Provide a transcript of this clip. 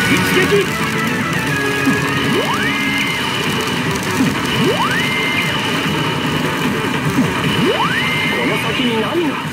一撃。この先に何が。